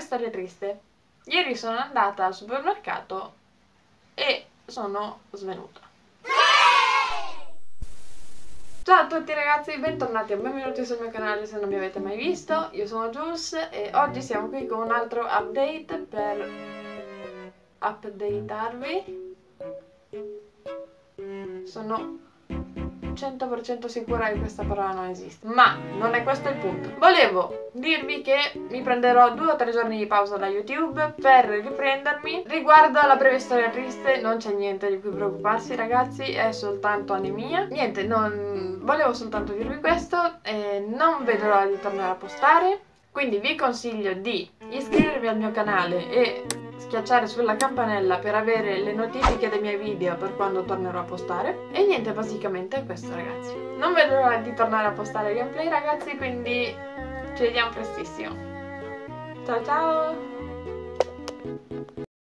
storia triste. Ieri sono andata al supermercato e sono svenuta. Ciao a tutti ragazzi, bentornati o benvenuti sul mio canale se non mi avete mai visto. Io sono Jules e oggi siamo qui con un altro update per updatearvi. Sono 100% sicura che questa parola non esiste, ma non è questo il punto. Volevo dirvi che mi prenderò 2 o 3 giorni di pausa da YouTube per riprendermi. Riguardo alla breve storia triste non c'è niente di cui preoccuparsi ragazzi, è soltanto anemia. Niente, volevo soltanto dirvi questo e non vedo l'ora di tornare a postare. Quindi vi consiglio di iscrivervi al mio canale e schiacciare sulla campanella per avere le notifiche dei miei video per quando tornerò a postare. E niente, basicamente è questo ragazzi. Non vedo l'ora di tornare a postare gameplay ragazzi, quindi ci vediamo prestissimo. Ciao ciao!